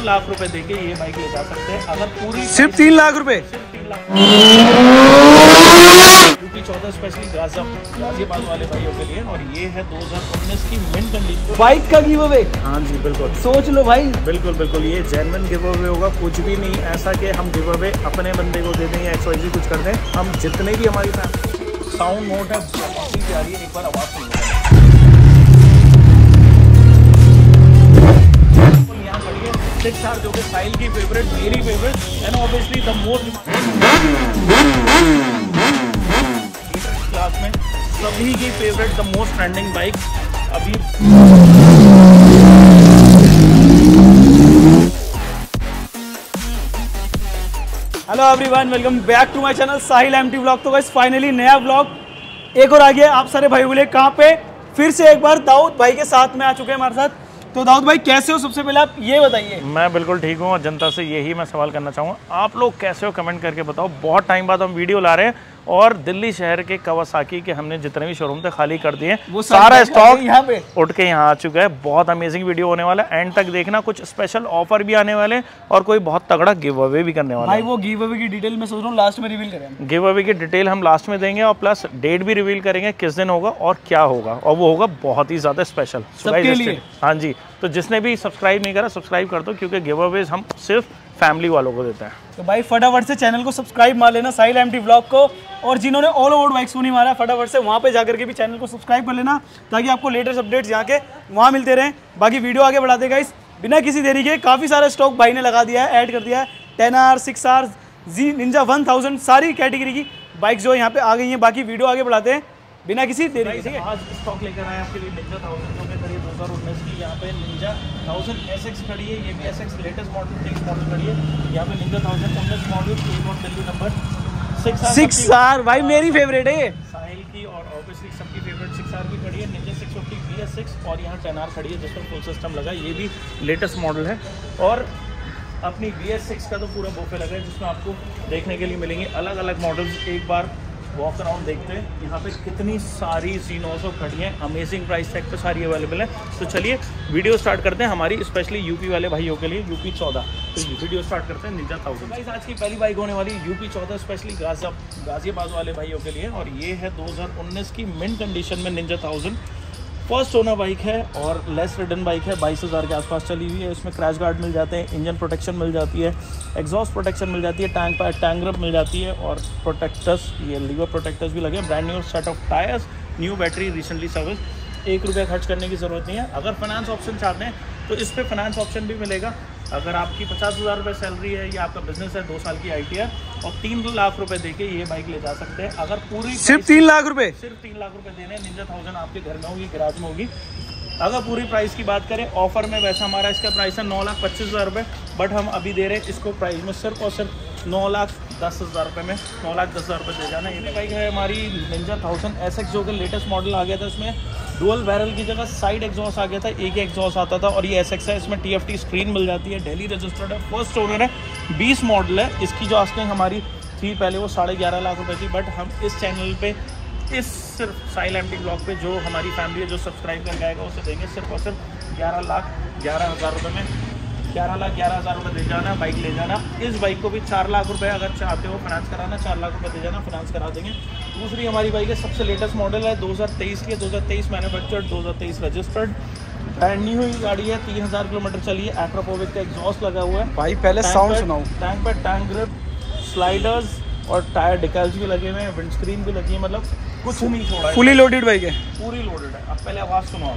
लाख रुपए देके ये बाइक ले जा सकते हैं। अगर पूरी सिर्फ 3 लाख रुपए, सिर्फ 3 लाख यूपी 14 स्पेशली गाजियाबाद वाले भाइयों के लिए। और ये है 2019 की मिंट कंडीशन बाइक का गिव अवे। हाँ जी बिल्कुल, सोच लो भाई, बिल्कुल बिल्कुल ये जेन्युइन गिव अवे होगा। कुछ भी नहीं ऐसा कि हम गिव अवे अपने बंदे को दे दें या XYZ कुछ कर दें। हम जितने भी हमारी फैमिली साउंड मोड है बहुत ही प्यारी है, एक बार आवाज़ सुन लो। यहाँ खड़ी है 6R जो कि साहिल की फेवरेट, मेरी favourite and obviously the most class में सभी की favourite, the most trending bike अभी। Hello everyone, welcome back to my channel Sahil MT vlog. तो गाइस फाइनली नया व्लॉग एक और आ गया आप सारे भाइयों के लिए। कहाँ पे? फिर से एक बार दाऊद भाई के साथ में आ चुके हैं हमारे साथ। तो दाऊद भाई कैसे हो? सबसे पहले आप ये बताइए। मैं बिल्कुल ठीक हूँ और जनता से यही मैं सवाल करना चाहूँगा, आप लोग कैसे हो कमेंट करके बताओ। बहुत टाइम बाद हम वीडियो ला रहे हैं और दिल्ली शहर के कावासाकी के हमने जितने भी शोरूम थे खाली कर दिए, वो सारा स्टॉक यहाँ पे उठ के यहाँ आ चुका है। बहुत अमेजिंग वीडियो होने वाला है, एंड तक देखना। कुछ स्पेशल ऑफर भी आने वाले और कोई बहुत तगड़ा गिव अवे भी करने वाला है। भाई वो गिव अवे की डिटेल मैं सोच रहा हूँ लास्ट में रिवील करें। गिव अवे की डिटेल हम लास्ट में देंगे और प्लस डेट भी रिवील करेंगे किस दिन होगा और क्या होगा, और वो होगा बहुत ही ज़्यादा स्पेशल सबके लिए। हाँ जी, तो जिसने भी सब्सक्राइब नहीं करा सब्सक्राइब कर दो, क्योंकि गिव अवेज हम सिर्फ फैमिली वालों को देते हैं। तो भाई फटाफट से चैनल को सब्सक्राइब मार लेना साहिल एमटी व्लॉग को, और जिन्होंने ऑल ओवर बाइक्स को नहीं मारा फटाफट से वहाँ पे जाकर के भी चैनल को सब्सक्राइब कर लेना, ताकि आपको लेटेस्ट अपडेट्स यहाँ के वहाँ मिलते रहें। बाकी वीडियो आगे बढ़ाते गाइस बिना किसी देरी के। काफ़ी सारा स्टॉक भाई ने लगा दिया है, ऐड कर दिया है। 10R 6R जी निंजा 1000 सारी कैटेगरी की बाइक जो यहाँ पे आ गई हैं। बाकी वीडियो आगे बढ़ाते हैं बिना किसी देरी के। आज स्टॉक लेकर आए आपके लिए निंजा 1000 जो कि खड़ी 2019 की। यहाँ पे निंजा 1000 SX खड़ी है, ये भी SX लेटेस्ट मॉडल 23 मॉडल खड़ी है। यहाँ पे Ninja 1000 19 model Delhi number 6R भाई मेरी फेवरेट है ये, साहिल की और ऑब्वियसली सबकी फेवरेट 6R भी खड़ी है। निंजा 650 BS6 और यहाँ 10R खड़ी है जिसमें फुल सिस्टम लगा, ये भी लेटेस्ट मॉडल है। और अपनी BS6 का तो पूरा बोफे लगा है, जिसमें आपको देखने के लिए मिलेंगे अलग अलग मॉडल्स। एक बार वॉक अराउंड देखते हैं यहाँ पे कितनी सारी C900 खड़ी हैं, अमेजिंग प्राइस टैग पे सारी अवेलेबल है। तो चलिए वीडियो स्टार्ट करते हैं हमारी स्पेशली यूपी वाले भाइयों के लिए, यूपी 14। तो वीडियो स्टार्ट करते हैं निंजा 1000। गाइस आज की पहली बाइक होने वाली यूपी 14 स्पेशली गाजियाबाद वाले भाइयों के लिए, और ये है 2019 की मिंट कंडीशन में निंजा 1000। फर्स्ट ओनर बाइक है और लेस रिडन बाइक है, 22,000 के आसपास चली हुई है। इसमें क्रैश गार्ड मिल जाते हैं, इंजन प्रोटेक्शन मिल जाती है, एग्जॉस्ट प्रोटेक्शन मिल जाती है, टैंक ग्रिप मिल जाती है, और प्रोटेक्टर्स ये लीवर प्रोटेक्टर्स भी लगे। Brand new set of tyres, new battery, recently service. 1 रुपया खर्च करने की ज़रूरत नहीं है। अगर फाइनेंस ऑप्शन चाहते हैं तो इस पर फाइनेंस ऑप्शन भी मिलेगा। अगर आपकी 50,000 रुपये सैलरी है या आपका बिजनेस है, 2 साल की ITR, और 3 लाख रुपए देके ये बाइक ले जा सकते हैं। अगर पूरी सिर्फ 3 लाख रुपए, सिर्फ 3 लाख रुपए देने, निंजा 1000 आपके घर में होगी, गैराज में होगी। अगर पूरी प्राइस की बात करें ऑफर में, वैसे हमारा इसका प्राइस है 9,25,000 रुपये, बट हम अभी दे रहे हैं इसको प्राइस में सिर्फ और सिर्फ 9,10,000 रुपये में। 9,10,000 रुपये दे जाना। ये बाइक है हमारी निंजा 1000 SX जो कि लेटेस्ट मॉडल आ गया था। इसमें डुअल बैरल की जगह साइड एग्जॉस्ट आ गया था, एक ही एग्जॉस्ट आता था, और ये SX है। इसमें TFT स्क्रीन मिल जाती है, दिल्ली रजिस्टर्ड है, फर्स्ट ओनर है, 20 मॉडल है। इसकी जो आस्किंग हमारी थी पहले वो 11.5 लाख रुपये थी, बट हम इस चैनल पे इस सिर्फ साहिल एमटी ब्लॉग पे जो हमारी फैमिली है जो सब्सक्राइब करके आएगा उसे देंगे सिर्फ और सिर्फ 11,11,000 रुपये में। 11,11,000 रुपये दे जाना, बाइक ले जाना। इस बाइक को भी 4 लाख रुपये अगर चाहते हो फाइनेंस कराना, 4 लाख रुपये दे जाना, फाइनेंस करा देंगे। दूसरी हमारी बाइक है सबसे लेटेस्ट मॉडल है, 2023 की है, 2023 मैन्युफैक्चर्ड, 2023 रजिस्टर्ड, ब्रांड न्यू हुई गाड़ी है, 3000 किलोमीटर चली है। एक्रोपोविक का एग्जॉस्ट लगा हुआ है। भाई पहले साउंड सुनाओ। टैंक पर टैंक ग्रिप, स्लाइडर्स और टायर डिकल्स भी लगे हुए हैं, विंडस्क्रीन भी लगी है, मतलब कुछ नहीं छोड़ा है। फुली लोडेड बाइक है, पूरी लोडेड है। अब पहले आवाज़ सुनो।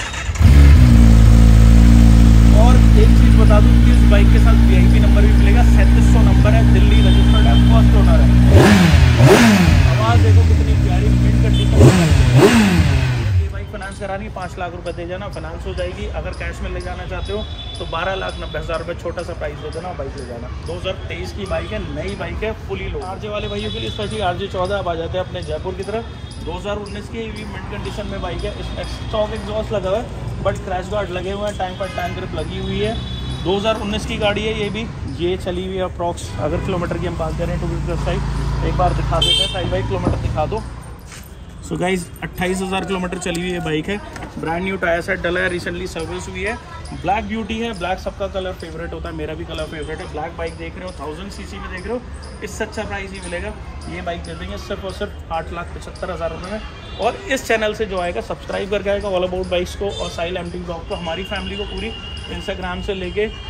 और एक चीज़ बता दूं कि इस बाइक के साथ VIP नंबर भी मिलेगा, 3700 नंबर है, दिल्ली रजिस्टर्ड है, फर्स्ट ओनर है। आवाज़ देखो कितनी प्यारी, मिंट कंडीशन। ये बाइक फाइनेंस करानी है, 5 लाख रुपए दे जाना, फाइनेंस हो जाएगी। अगर कैश में ले जाना चाहते हो तो 12,90,000 रुपये छोटा सा प्राइस दे देना, बाइक ले जाना। 2023 की बाइक है, नई बाइक है, फुली लोड। RJ वाले भाइयों के लिए स्पेशली RJ 14 अब आ जाते हैं अपने जयपुर की तरफ। 2019 की भी मिंट कंडीशन में बाइक है। इसमें स्टॉक एग्जॉस्ट लगा हुआ है, बट क्रैश गार्ड लगे हुए हैं, टैंक पर टैंक ग्रिप लगी हुई है। 2019 की गाड़ी है ये भी, ये चली हुई है अप्रॉक्स। अगर किलोमीटर की हम बात करें टू बी प्रिसाइज, एक बार दिखा देते हैं साइड बाई किलोमीटर दिखा दो। सो गाइज 28,000 किलोमीटर चली हुई ये बाइक है, ब्रांड न्यू टायर सेट डला है, रिसेंटली सर्विस हुई है। ब्लैक ब्यूटी है, ब्लैक सबका कलर फेवरेट होता है, मेरा भी कलर फेवरेट है। ब्लैक बाइक देख रहे हो 1000 सीसी में देख रहे हो, इससे अच्छा प्राइस ही मिलेगा। ये बाइक दे देंगे सिर्फ और सिर्फ 8,75,000 रुपये में। और इस चैनल से जो आएगा सब्सक्राइब करके आएगा ऑल अबाउट बाइक्स को और साहिल एमटी ब्लॉग को, हमारी फैमिली को पूरी इंस्टाग्राम से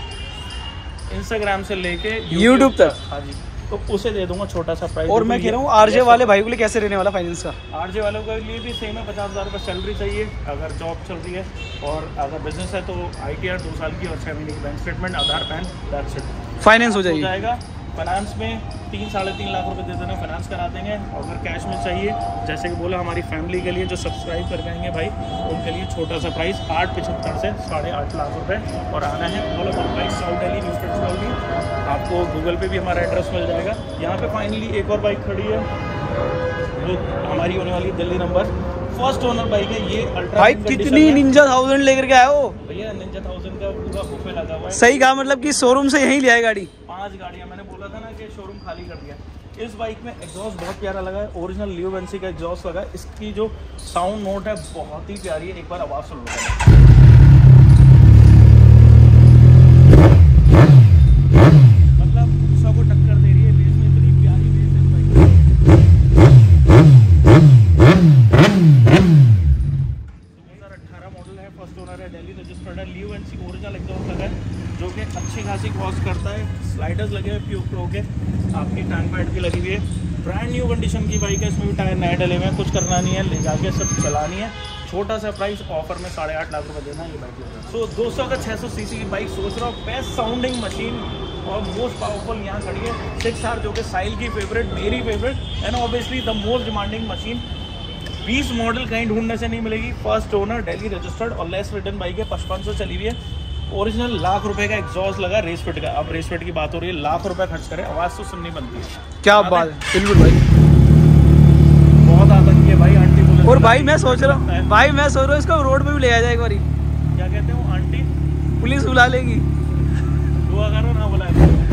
लेके यूट्यूब तक। हाँ जी, तो उसे दे दूंगा छोटा सा प्राइस। और मैं कह रहा हूँ आरजे वाले भाई के लिए कैसे रहने वाला फाइनेंस का? आरजे वालों के लिए भी सेम है, 50,000 रुपये सैलरी चाहिए अगर जॉब चल रही है, और अगर बिजनेस है तो ITR 2 साल की और 6 महीने की bank statement, Aadhaar PAN, that's it. Finance हो जाएगा। फाइनेंस में 3-3.5 लाख रुपए दे देना, फाइनेंस करा देंगे। अगर कैश में चाहिए, जैसे कि बोला हमारी फैमिली के लिए जो सब्सक्राइब कर जाएंगे भाई, उनके लिए छोटा सा प्राइस 8,75 से 8.5 लाख रुपए। और आना है all about bike south Delhi new state stall. आपको गूगल पे भी हमारा एड्रेस मिल जाएगा। यहाँ पे फाइनली एक और बाइक खड़ी है जो हमारी होने वाली Delhi number first owner bike है। ये अल्ट्रा भाई कितनी निंजा 1000 लेकर के आया हो भैया? निंजा 1000 का पूरा बुफे लगा हुआ है। सही कहा, मतलब कि शोरूम से यहीं ले आए गाड़ी। 5 गाड़ियाँ, मैंने बोला था ना कि शोरूम खाली कर दिया। इस बाइक में एग्जॉस्ट बहुत प्यारा लगा है, ओरिजिनल लियो बेंसी का एग्जॉस्ट लगा है। इसकी जो साउंड नोट है बहुत ही प्यारी है, एक बार आवाज़ सुन लो। मतलब सबको टक्कर दे रही है बेस में, इतनी प्यारी बेस है बाइक। 2018 मॉडल है, फर्स्ट ओनर है, दिल्ली रजिस्टर्ड है, लियो बेंसी ओरिजिनल एग्जॉस्ट लगा है जो कि अच्छी खासी कॉस्ट करता है। स्लाइडर्स लगे हुए प्योर प्रो के, आपकी टैंक पैड भी लगी हुई है। ब्रांड न्यू कंडीशन की बाइक है, इसमें भी टायर नए डले हुए हैं, कुछ करना नहीं है, ले जाके सिर्फ चलानी है। छोटा सा प्राइस, ऑफर में 8.5 लाख रुपए देना ये बाइक। सो 200 का 600 सीसी की बाइक सोच रहा हूँ, बेस्ट साउंडिंग मशीन और मोस्ट पावरफुल यहाँ खड़ी है 6R, जो कि साहिल की फेवरेट, मेरी favourite and obviously the most demanding machine. 20 model कहीं ढूंढने से नहीं मिलेगी, फर्स्ट ओनर, दिल्ली रजिस्टर्ड और लेस रिटर्न बाइक है। 5500 चली हुई है, ओरिजिनल लाख रुपए का एग्जॉस्ट लगा, रेस फिट का। अब रेस फिट की बात हो रही है, लाख रुपए खर्च करे, आवाज़ तो सुननी बनती है। क्या बात है, बिल्कुल भाई, बहुत आतंकी है भाई आंटी पुलिस। और भाई मैं सोच रहा हूँ इसको रोड पे भी ले आ जाए एक बार। क्या कहते हो आंटी? पुलिस बुला लेगी, दुआ करो ना बुलाए।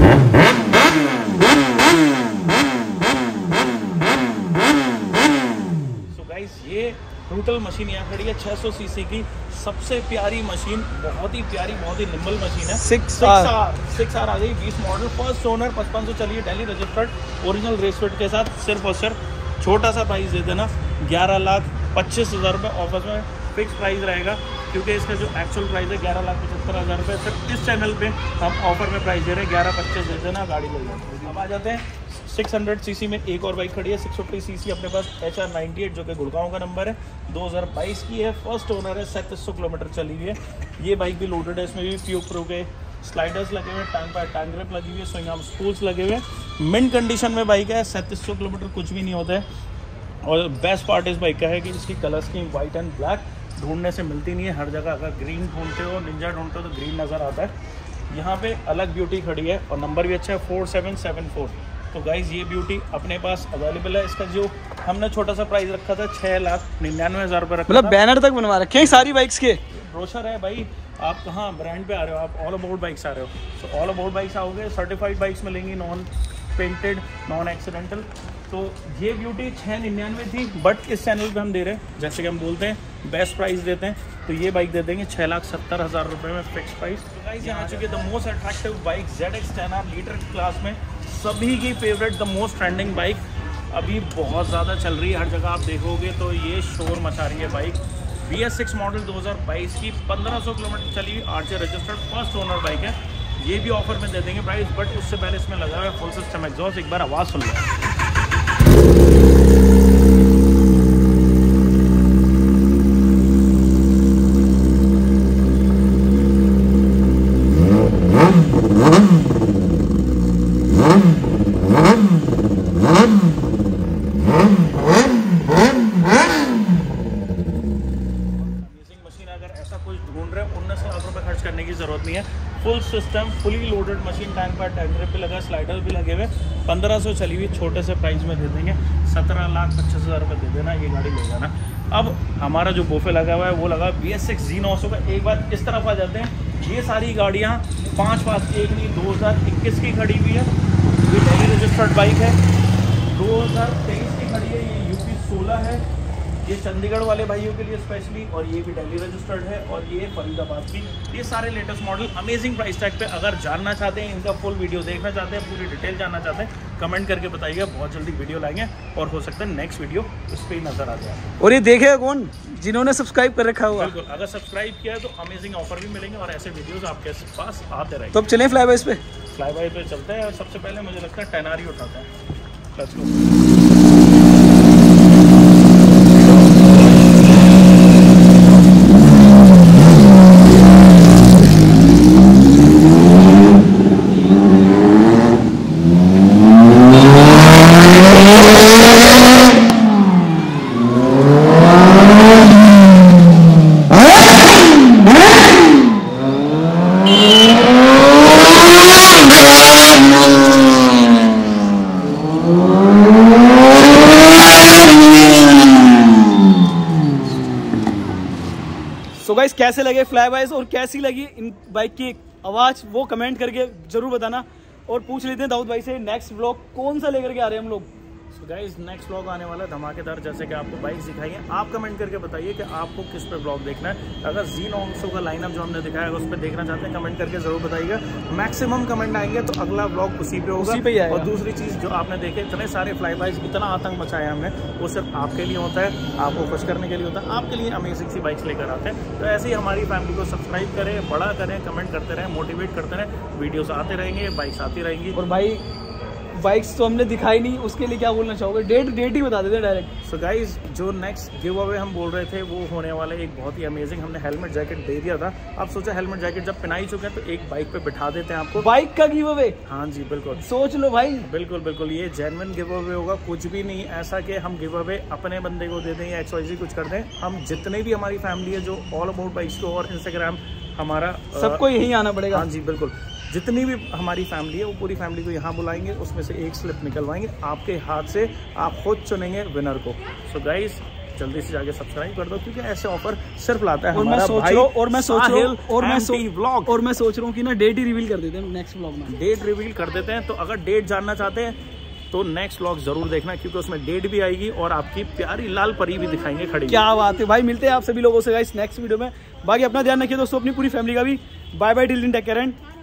सो गाइस, ये ब्रूटल मशीन यहाँ खड़ी है, 600 सीसी की सबसे प्यारी मशीन, बहुत ही प्यारी, बहुत ही निम्बल मशीन है। 6R आ गई, 20 मॉडल, फर्स्ट ओनर, 5500 चलिए, Delhi registered, original race fit के साथ। सिर्फ और सिर्फ छोटा सा प्राइस दे देना, 11,25,000 रुपये। ऑफर में फिक्स प्राइस रहेगा क्योंकि इसका जो एक्चुअल प्राइस है 11,75,000 रुपये। सिर्फ इस चैनल पे हम ऑफर में प्राइस दे रहे हैं, 11,25,000 दे देना, गाड़ी ले जाए। अब आ जाते हैं 600 सीसी में एक और बाइक खड़ी है, 650 सीसी अपने पास HR 98 जो कि गुड़गांव का नंबर है, 2022 की है, फर्स्ट ओनर है, 3700 किलोमीटर चली हुई है। ये बाइक भी लोडेड है, इसमें भी प्योर प्रो के स्लाइडर्स लगे हुए हैं, टैंक ग्रिप लगी हुई है, स्विंग आर्म स्पूल्स लगे हुए हैं। मिंट कंडीशन में बाइक है, 3700 किलोमीटर कुछ भी नहीं होता है। और बेस्ट पार्ट इस बाइक का है कि इसकी colour scheme white and black ढूंढने से मिलती नहीं है हर जगह। अगर ग्रीन ढूंढते हो, निंजा ढूंढते हो तो ग्रीन नज़र आता है। यहाँ पे अलग ब्यूटी खड़ी है और नंबर भी अच्छा है, 4774। तो गाइज ये ब्यूटी अपने पास अवेलेबल है। इसका जो हमने छोटा सा प्राइस रखा था 6,99,000 रुपये रखा, मतलब बैनर तक बनवा रखे हैं सारी बाइक्स के, ब्रोशर है भाई। आप कहाँ ब्रांड पे आ रहे हो, आप ऑल अबाउट बाइक्स आ रहे हो। सो ऑल अबाउट बाइक्स आओगे, सर्टिफाइड बाइक्स मिलेंगी, नॉन पेंटेड, नॉन एक्सीडेंटल। तो ये ब्यूटी 6,99 थी, बट इस चैनल पे हम दे रहे हैं, जैसे कि हम बोलते हैं बेस्ट प्राइस देते हैं, तो ये बाइक दे देंगे 6,70,000 रुपये में फिक्स प्राइस। तो गाइस यहाँ आ चुकी है the most attractive bike ZX10R litre class में, सभी की favourite, the most trending bike, अभी बहुत ज़्यादा चल रही है, हर जगह आप देखोगे तो ये शोर मचा रही है बाइक। BS6 मॉडल 2022 की, 1500 किलोमीटर चली, RJ registered, first owner bike है। ये भी ऑफर में दे देंगे प्राइस, बट उससे पहले इसमें लगा हुआ है फुल सिस्टम एग्जॉस्ट, एक बार आवाज़ सुन लो। Full system, fully loaded machine, tank pad, tank grip भी लगा, स्लाइडर भी लगे हुए, 1500 चली हुई, छोटे से प्राइस में दे देंगे, 17,25,000 रुपये दे देना, ये गाड़ी ले जाना। अब हमारा जो बोफे लगा हुआ है वो लगा BS6 Z900 का। एक बार इस तरफ आ जाते हैं, ये सारी गाड़ियाँ 5 नहीं 2021 की खड़ी हुई है, ये दिल्ली रजिस्टर्ड बाइक है, 2023 की खड़ी है, ये UP 16 है, ये चंडीगढ़ वाले भाइयों के लिए स्पेशली, और ये भी दिल्ली रजिस्टर्ड है, और ये फरीदाबाद की। ये सारे latest model amazing price tag पे। अगर जानना चाहते हैं, इनका फुल वीडियो देखना चाहते हैं, पूरी डिटेल जानना चाहते हैं, कमेंट करके बताइएगा। बहुत जल्दी वीडियो लाएंगे और हो सकता है नेक्स्ट वीडियो उस पर ही नजर आ जाए। और ये देखेगा कौन? जिन्होंने सब्सक्राइब कर रखा होगा। बिल्कुल, अगर सब्सक्राइब किया है तो अमेजिंग ऑफर भी मिलेंगे और ऐसे वीडियोस आपके पास आते रहेंगे। तो अब चलें फ्लाई बाइज पे। फ्लाई बाय पे चलते हैं और सबसे पहले मुझे लगता है 10R ही उठाते हैं। Let's go. सो गाइस, कैसे लगे फ्लाई बाइज और कैसी लगी इन बाइक की आवाज़, वो कमेंट करके जरूर बताना। और पूछ लेते हैं दाऊद भाई से, नेक्स्ट व्लॉग कौन सा लेकर के आ रहे हैं हम लोग? सो गाइस, नेक्स्ट व्लॉग आने वाला है धमाकेदार, जैसे कि आपको बाइक दिखाइए। आप कमेंट करके बताइए कि आपको किस पे व्लॉग देखना है। अगर ज़ीनोंक्सो का लाइनअप जो हमने दिखाया है उस पर देखना चाहते हैं, कमेंट करके जरूर बताइएगा। मैक्सिमम कमेंट आएंगे तो अगला व्लॉग उसी पे होगा, उसी पे ही आएगा। और दूसरी चीज़ जो आपने देखे, इतने सारे फ्लाई बाइक्स, इतना आतंक मचाया हमने, वो सिर्फ आपके लिए होता है, आपको खुश करने के लिए होता है, आपके लिए अमेजिंग सी बाइक्स लेकर आते हैं। तो ऐसे ही हमारी फैमिली को सब्सक्राइब करें, बड़ा करें, कमेंट करते रहें, मोटिवेट करते रहें, वीडियोस आते रहेंगे, बाइक्स आती रहेंगी। और भाई बाइक्स तो हमने दिखाई नहीं, उसके लिए क्या बोलना चाहोगे? डेट ही बता देते डायरेक्ट। सो गाइज, जो नेक्स्ट गिव अवे हम बोल रहे थे वो होने वाला है एक बहुत ही अमेजिंग। हमने हेलमेट जैकेट दे दिया था। आप सोचा हेलमेट जैकेट जब पहना ही चुके हैं तो एक बाइक पे बिठा देते हैं आपको। बाइक का गिव अवे? हाँ जी, बिल्कुल, सोच लो भाई। बिल्कुल बिल्कुल, ये जेन्युइन गिव अवे होगा, कुछ भी नहीं ऐसा कि हम गिव अवे अपने बंदे को दे दें या XYZ कुछ कर दें। हम जितने भी हमारी फैमिली है जो ऑल अबाउट बाइक्स को और इंस्टाग्राम हमारा सबको यहीं आना पड़ेगा। हाँ जी बिल्कुल, जितनी भी हमारी फैमिली है वो पूरी फैमिली को यहाँ बुलाएंगे, उसमें से एक स्लिप निकलवाएंगे आपके हाथ से, आप खुद चुनेंगे विनर को। सो गाइस, जल्दी से जाके सब्सक्राइब कर दो, क्योंकि ऐसे ऑफर सिर्फ लाता है हमारा भाई व्लॉग। और मैं सोच रहा हूँ कि ना डेट ही रिवील कर देते हैं नेक्स्ट व्लॉग में। डेट रिवील कर देते हैं, तो अगर डेट जानना चाहते हैं तो नेक्स्ट व्लॉग जरूर देखना, क्योंकि उसमें डेट भी आएगी और आपकी प्यारी लाल परी भी दिखाएंगे खड़ी। क्या बात है भाई, मिलते हैं आप सभी लोगों से गाइस नेक्स्ट वीडियो में। बाकी अपना ध्यान रखिए दोस्तों, अपनी पूरी फैमिली का भी। Bye bye, till then take care and